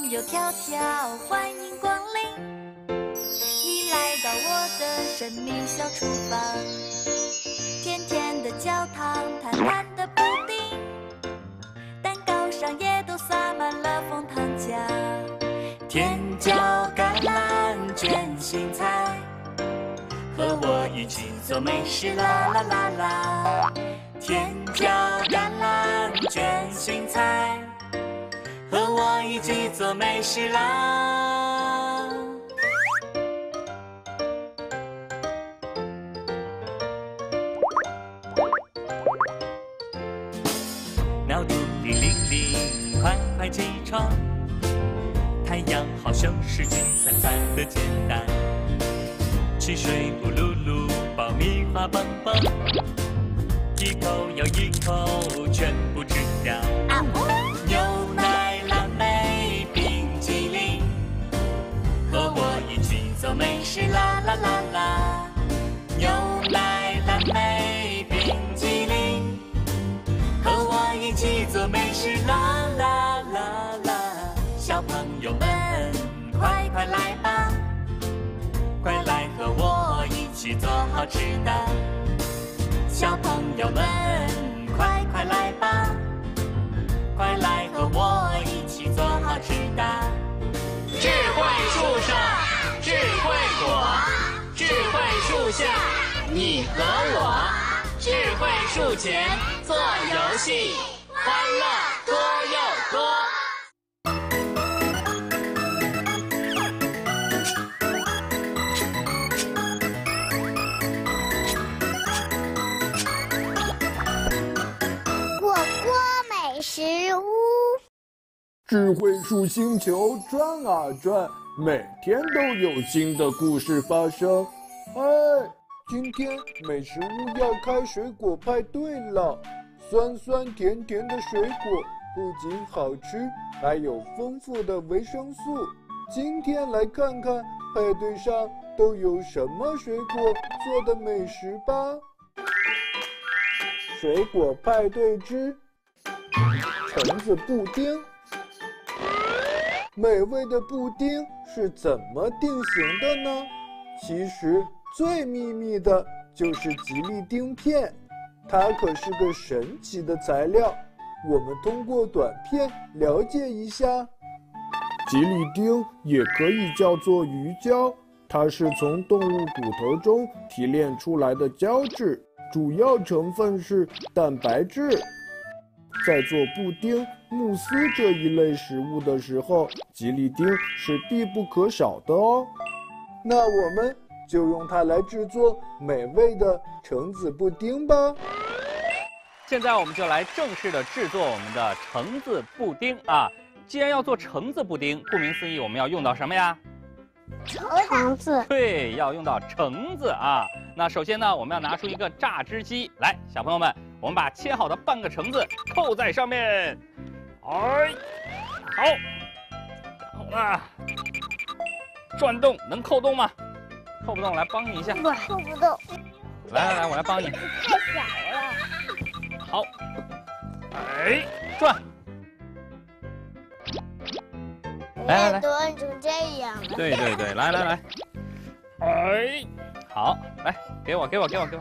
朋友迢迢，欢迎光临。你来到我的神秘小厨房，甜甜的焦糖，淡淡的布丁，蛋糕上也都撒满了枫糖浆。甜椒橄榄卷心菜，和我一起做美食啦啦啦啦！甜椒橄榄卷心菜，和我一起做美食啦！鸟嘟叮铃铃，快快起床！太阳好像是金灿灿的简单，汽水咕噜噜，爆米花棒棒，一口又一口全部吃掉。牛奶、蓝莓、冰淇淋，和我一起做美食啦啦啦啦！牛奶、蓝莓、冰淇淋，和我一起做美食啦啦啦啦！小朋友们，快快来吧，快来和我一起做好吃的。小朋友们，快快来吧，快来和我一起做好吃的。 智慧树上智慧果，智慧树下你和我，智慧树前做游戏，欢乐多又多。 食屋， 智慧树星球转啊转，每天都有新的故事发生。嗨，今天美食屋要开水果派对了，酸酸甜甜的水果不仅好吃，还有丰富的维生素。今天来看看派对上都有什么水果做的美食吧。水果派对之橙子布丁，美味的布丁是怎么定型的呢？其实最秘密的就是吉利丁片，它可是个神奇的材料。我们通过短片了解一下。吉利丁也可以叫做鱼胶，它是从动物骨头中提炼出来的胶质，主要成分是蛋白质。在做布丁、慕斯这一类食物的时候，吉利丁是必不可少的哦。那我们就用它来制作美味的橙子布丁吧。 现在我们就来正式的制作我们的橙子布丁啊！既然要做橙子布丁，顾名思义，我们要用到什么呀？ 橙子。 对，要用到橙子啊。那首先呢，我们要拿出一个榨汁机来，小朋友们，我们把切好的半个橙子扣在上面，哎，好，然后呢，转动，能扣动吗？扣不动，来帮你一下。 扣不动。 来，我来帮你。 太小了。 好，哎，转。来， 都按成这样了。 对，来，哎，好，来，给我。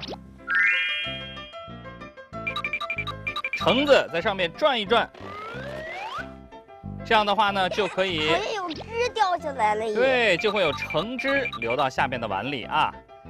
橙子在上面转一转，这样的话呢，就可以。 好像有汁掉下来了耶。 对，就会有橙汁流到下面的碗里啊。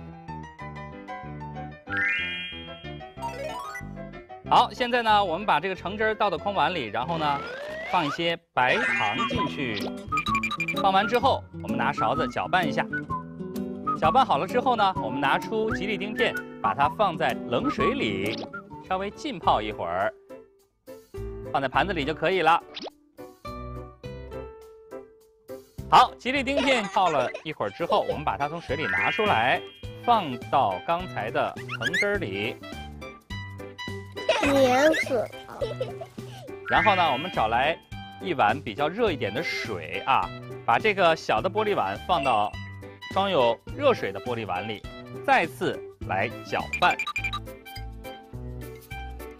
好，现在呢，我们把这个橙汁倒到空碗里，然后呢，放一些白糖进去。放完之后，我们拿勺子搅拌一下。搅拌好了之后呢，我们拿出吉利丁片，把它放在冷水里，稍微浸泡一会儿，放在盘子里就可以了。好，吉利丁片泡了一会儿之后，我们把它从水里拿出来，放到刚才的橙汁里。 黏死了。 然后呢，我们找来一碗比较热一点的水啊，把这个小的玻璃碗放到装有热水的玻璃碗里，再次来搅拌。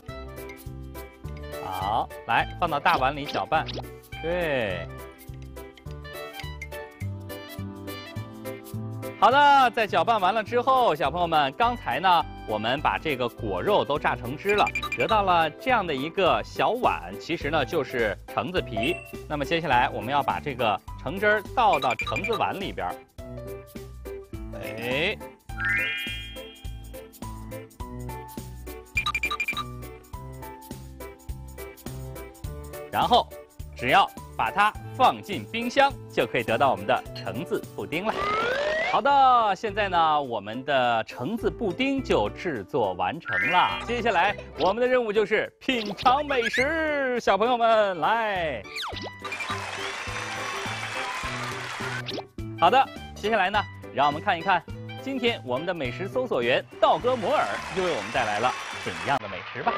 好，来放到大碗里搅拌。对， 好的，在搅拌完了之后，小朋友们，刚才呢，我们把这个果肉都榨成汁了，得到了这样的一个小碗，其实呢就是橙子皮。那么接下来我们要把这个橙汁儿倒到橙子碗里边。哎，然后只要把它放进冰箱，就可以得到我们的橙子布丁了。好的，现在呢，我们的橙子布丁就制作完成了。接下来我们的任务就是品尝美食，小朋友们来。好的，接下来呢，让我们看一看今天我们的美食搜索员道格摩尔又为我们带来了怎样的美食吧。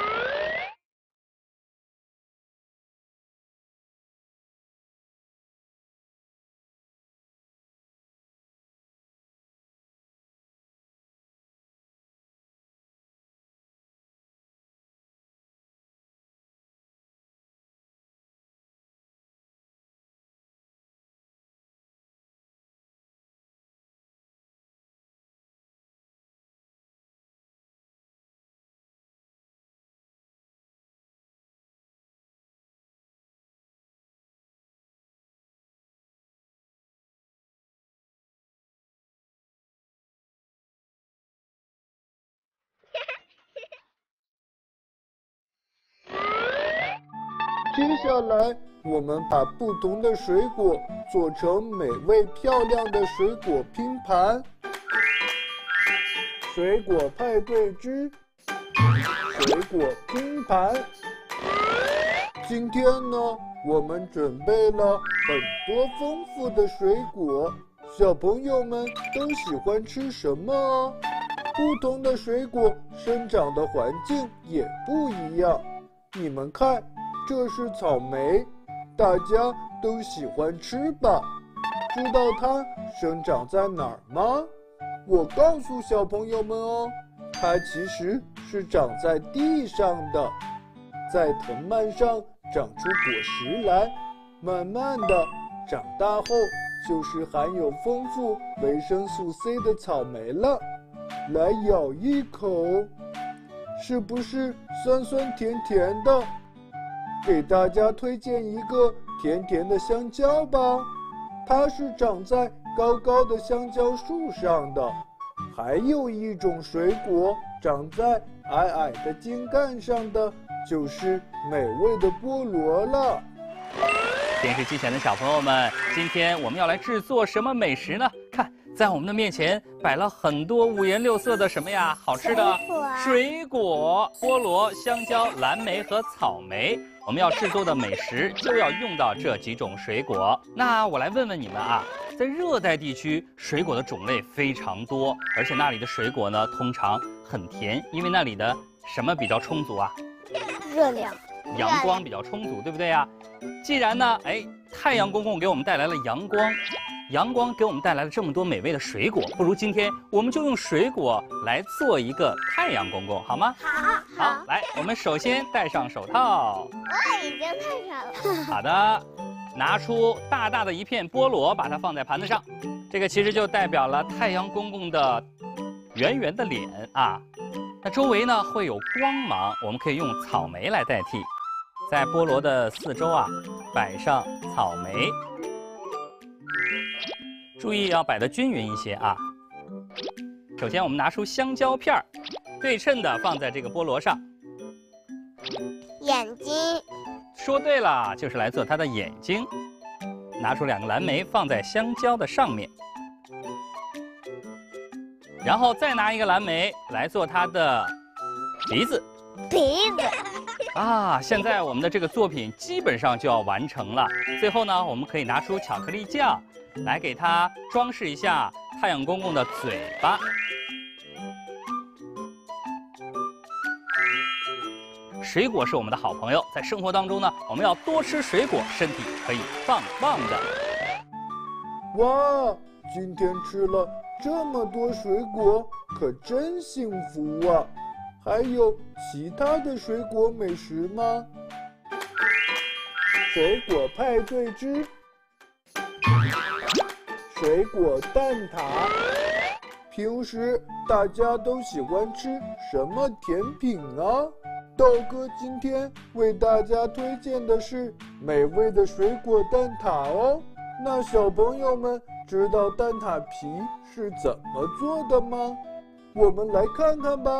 接下来，我们把不同的水果做成美味漂亮的水果拼盘。水果派对之水果拼盘。今天呢，我们准备了很多丰富的水果，小朋友们都喜欢吃什么啊？不同的水果生长的环境也不一样。你们看，这是草莓，大家都喜欢吃吧？知道它生长在哪儿吗？我告诉小朋友们哦，它其实是长在地上的，在藤蔓上长出果实来，慢慢的长大后就是含有丰富维生素 C 的草莓了。来咬一口，是不是酸酸甜甜的？给大家推荐一个甜甜的香蕉吧，它是长在高高的香蕉树上的。还有一种水果长在矮矮的茎干上的，就是美味的菠萝了。 电视机前的小朋友们，今天我们要来制作什么美食呢？看，在我们的面前摆了很多五颜六色的什么呀？好吃的水果，菠萝、香蕉、蓝莓和草莓。我们要制作的美食就要用到这几种水果。那我来问问你们啊，在热带地区，水果的种类非常多，而且那里的水果呢，通常很甜，因为那里的什么比较充足啊？ 热量。 阳光比较充足，对不对呀？既然呢，太阳公公给我们带来了阳光，阳光给我们带来了这么多美味的水果，不如今天我们就用水果来做一个太阳公公，好吗？好，来，我们首先戴上手套。 我已经戴上了。 好的，拿出大大的一片菠萝，把它放在盘子上，这个其实就代表了太阳公公的圆圆的脸啊。那周围呢会有光芒，我们可以用草莓来代替。在菠萝的四周啊，摆上草莓，注意要摆得均匀一些啊。首先，我们拿出香蕉片儿，对称的放在这个菠萝上。 眼睛。 说对了，就是来做它的眼睛。拿出2个蓝莓放在香蕉的上面，然后再拿1个蓝莓来做它的鼻子。 鼻子。 啊，现在我们的这个作品基本上就要完成了。最后呢，我们可以拿出巧克力酱，来给它装饰一下太阳公公的嘴巴。水果是我们的好朋友，在生活当中呢，我们要多吃水果，身体可以棒棒的。 哇，今天吃了这么多水果，可真幸福啊！还有其他的水果美食吗？水果派对之水果蛋挞。 平时大家都喜欢吃什么甜品啊？豆哥今天为大家推荐的是美味的水果蛋挞哦。那小朋友们知道蛋挞皮是怎么做的吗？我们来看看吧。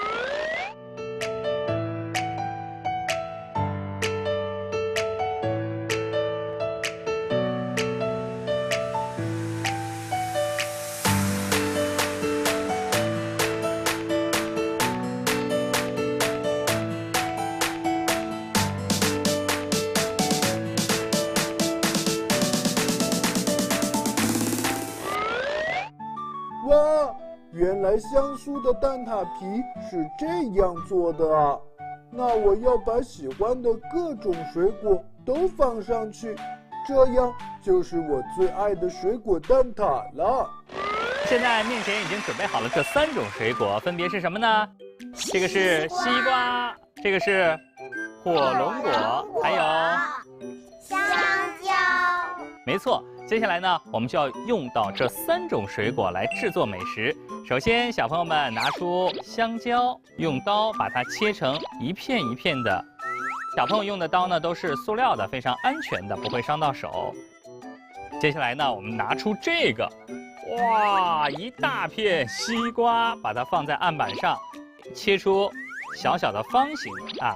哇，原来香酥的蛋挞皮是这样做的啊！那我要把喜欢的各种水果都放上去，这样就是我最爱的水果蛋挞了。 现在面前已经准备好了这3种水果，分别是什么呢？这个是西瓜，这个是火龙果，还有香蕉。 没错。接下来呢，我们就要用到这3种水果来制作美食。首先，小朋友们拿出香蕉，用刀把它切成一片一片的。小朋友用的刀呢都是塑料的，非常安全的，不会伤到手。接下来呢，我们拿出这个，哇，一大片西瓜，把它放在案板上，切出小小的方形啊。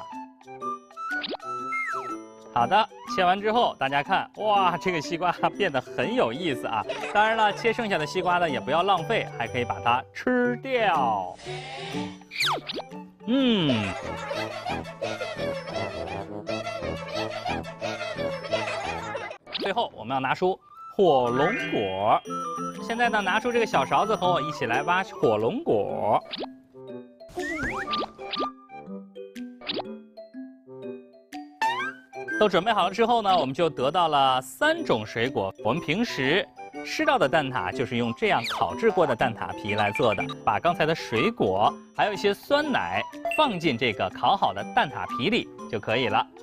好的，切完之后，大家看，哇，这个西瓜变得很有意思啊！当然了，切剩下的西瓜呢，也不要浪费，还可以把它吃掉。最后，我们要拿出火龙果。现在呢，拿出这个小勺子和我一起来挖火龙果。都准备好了之后呢，我们就得到了3种水果。我们平时吃到的蛋挞就是用这样烤制过的蛋挞皮来做的。把刚才的水果还有一些酸奶放进这个烤好的蛋挞皮里就可以了。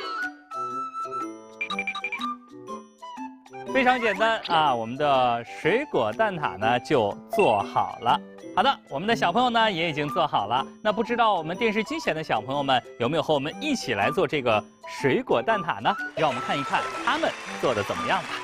非常简单啊，我们的水果蛋挞呢就做好了。好的，我们的小朋友呢也已经做好了。那不知道我们电视机前的小朋友们有没有和我们一起来做这个水果蛋挞呢？让我们看一看他们做的怎么样吧。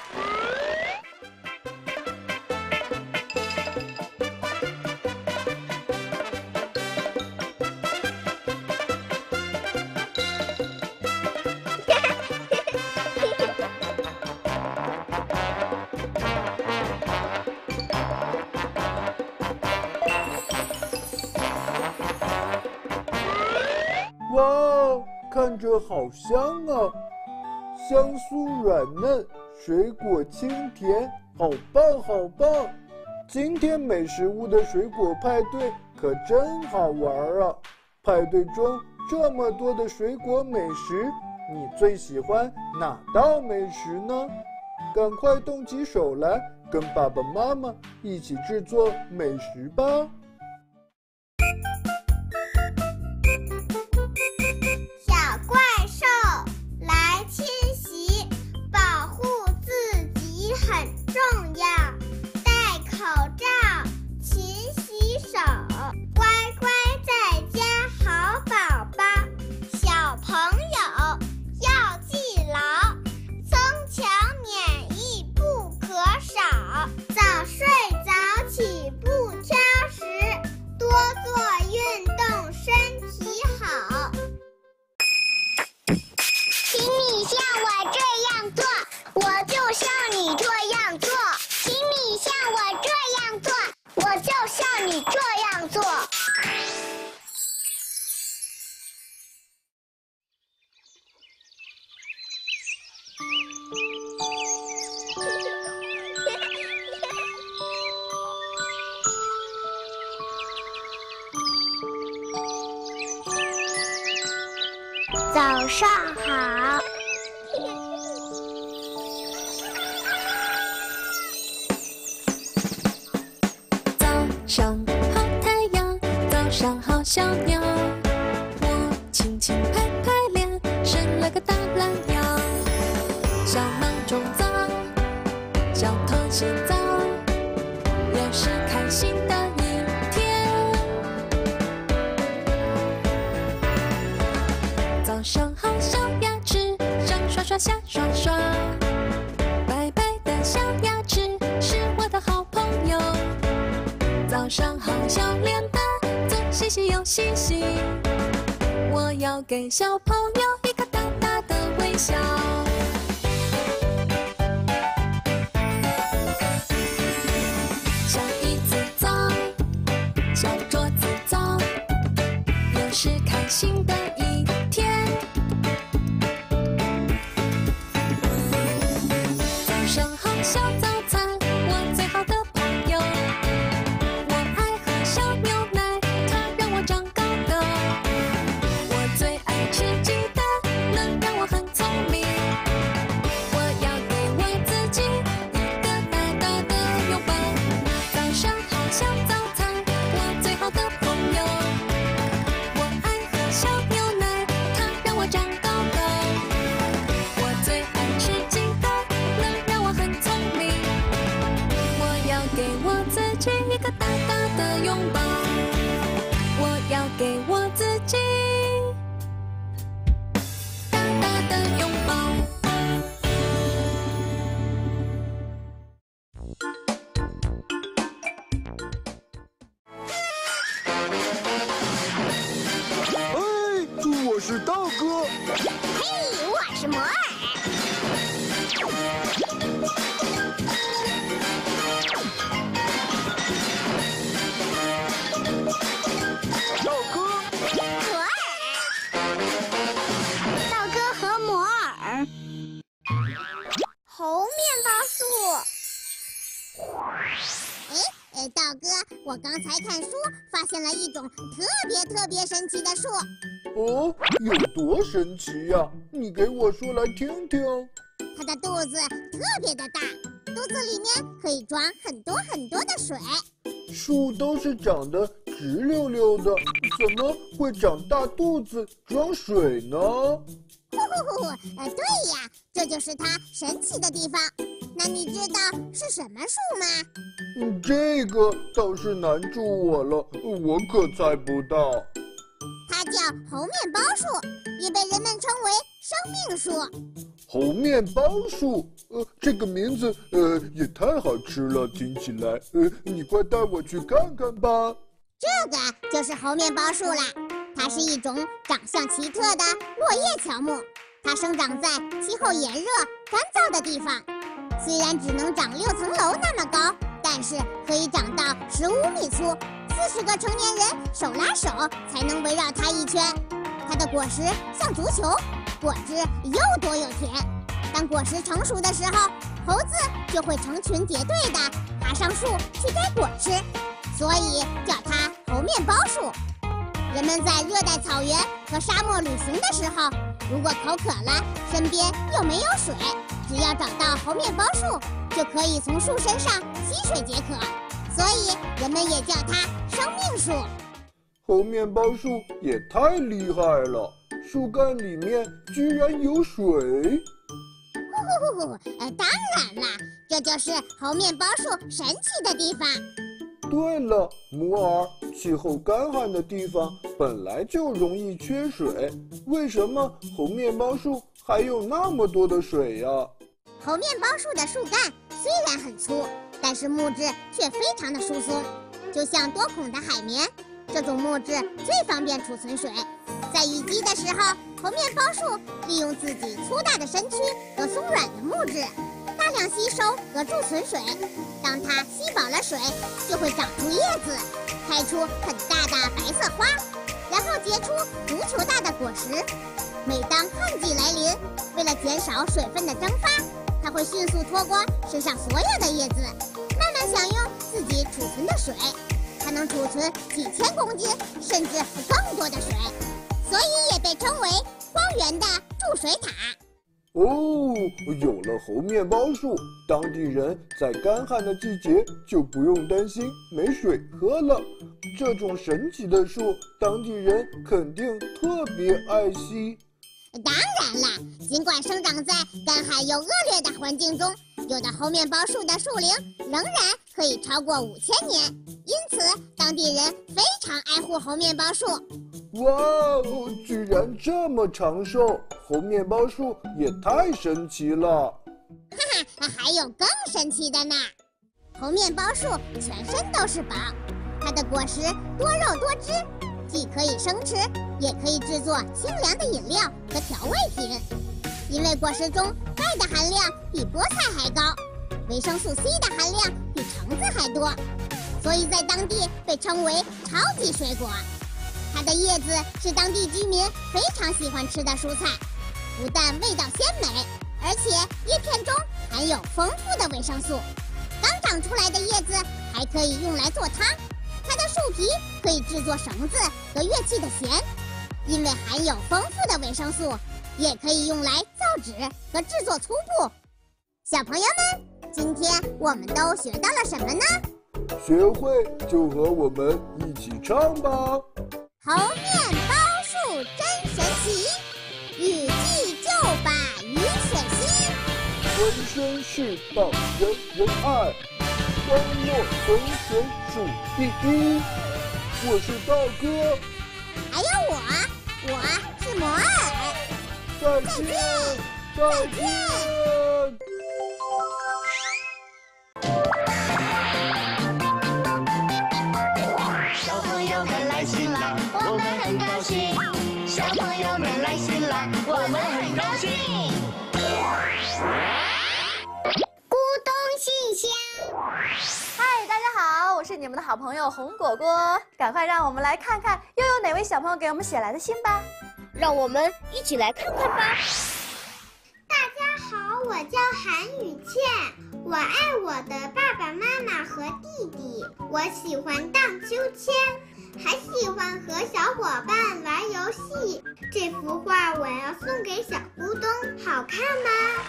哇，看着好香啊！香酥软嫩，水果清甜，好棒好棒！今天美食屋的水果派对可真好玩啊！派对中这么多的水果美食，你最喜欢哪道美食呢？赶快动起手来，跟爸爸妈妈一起制作美食吧！ 早上好。 早上好太阳，早上好小鸟，我轻轻拍拍脸，伸了个大懒腰。小闹钟早，叫头洗澡，有时开心嘻又嘻嘻。我要给小朋友一个大大的微笑。小椅子坐，小桌子坐，又是开心的一天。早上好，小早餐，我最好的朋友。我爱喝小牛奶，它让我长高高。我最爱吃鸡蛋，能让我很聪明。我要给我自己一个大大的拥抱。早上好，小早餐，我最好的朋友。我爱喝小牛奶，它让我长高高。我最爱吃鸡蛋，能让我很聪明。我要给我自己一个大大的拥抱。我要给我自己大大的拥抱。 哎，我是道哥。 嘿，我是摩尔。 道哥， 摩尔，道哥和摩尔，猴面包树。道哥，我刚才看书发现了一种特别神奇的树。 哦，有多神奇呀？你给我说来听听。 它的肚子特别的大，肚子里面可以装很多的水。 树都是长得直溜溜的，怎么会长大肚子装水呢？ 对呀，这就是它神奇的地方。那你知道是什么树吗？ 这个倒是难住我了，我可猜不到。 它叫猴面包树，也被人们称为生命树。 猴面包树，这个名字也太好吃了，听起来，你快带我去看看吧。 这个就是猴面包树啦，它是一种长相奇特的落叶乔木，它生长在气候炎热、干燥的地方。虽然只能长6层楼那么高，但是可以长到15米粗，40个成年人手拉手才能围绕它一圈。它的果实像足球，果汁又多又甜。当果实成熟的时候，猴子就会成群结队地爬上树去摘果吃，所以叫它猴面包树。人们在热带草原和沙漠旅行的时候，如果口渴了，身边又没有水，只要找到猴面包树，就可以从树身上吸水解渴，所以人们也叫它生命树。 猴面包树也太厉害了，树干里面居然有水。 当然啦，这就是猴面包树神奇的地方。 对了，摩尔，气候干旱的地方本来就容易缺水，为什么猴面包树还有那么多的水呀？ 猴面包树的树干虽然很粗，但是木质却非常的疏松，就像多孔的海绵。这种木质最方便储存水，在雨季的时候，猴面包树利用自己粗大的身躯和松软的木质，大量吸收和贮存水。当它吸饱了水，就会长出叶子，开出很大的白色花，然后结出足球大的果实。每当旱季来临，为了减少水分的蒸发，它会迅速脱光身上所有的叶子，慢慢享用自己储存的水。它能储存几千公斤甚至更多的水，所以也被称为荒原的注水塔。 哦，有了猴面包树，当地人在干旱的季节就不用担心没水喝了。这种神奇的树，当地人肯定特别爱惜。 当然啦，尽管生长在干旱又恶劣的环境中，有的猴面包树的树龄仍然可以超过5000年，因此当地人非常爱护猴面包树。 哇哦，居然这么长寿，猴面包树也太神奇了！ 还有更神奇的呢，猴面包树全身都是宝，它的果实多肉多汁， 既可以生吃，也可以制作清凉的饮料和调味品。因为果实中钙的含量比菠菜还高，维生素 C 的含量比橙子还多，所以在当地被称为超级水果。它的叶子是当地居民非常喜欢吃的蔬菜，不但味道鲜美，而且叶片中含有丰富的维生素。刚长出来的叶子还可以用来做汤，它的树皮可以制作绳子和乐器的弦。因为含有丰富的维生素，也可以用来造纸和制作粗布。小朋友们，今天我们都学到了什么呢？ 学会就和我们一起唱吧。 猴面包树真神奇，雨季就把雨水吸。 浑身是棒，人人爱，欢乐从前数第一。我是大哥， 还有我是摩尔。 再见，再见。 小朋友们来新啦，我们很高兴。小朋友们来新啦，我们很高兴。 咕咚信箱。 嗨，大家好，我是你们的好朋友红果果，赶快让我们来看看又有哪位小朋友给我们写来的信吧。 让我们一起来看看吧。 大家好，我叫韩雨倩，我爱我的爸爸妈妈和弟弟，我喜欢荡秋千，还喜欢和小伙伴玩游戏。这幅画我要送给小咕咚，好看吗？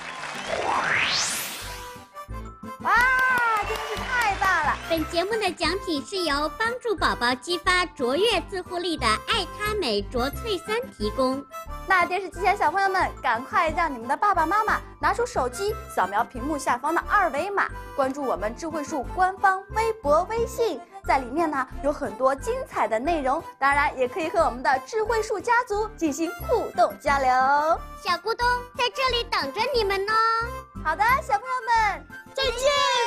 哇，真是太棒了！ 本节目的奖品是由帮助宝宝激发卓越自护力的爱他美卓萃酸提供。 那电视机前小朋友们，赶快让你们的爸爸妈妈拿出手机，扫描屏幕下方的2维码，关注我们智慧树官方微博、微信，在里面呢有很多精彩的内容，当然也可以和我们的智慧树家族进行互动交流。 小咕咚在这里等着你们哦。 好的，小朋友们， 再见。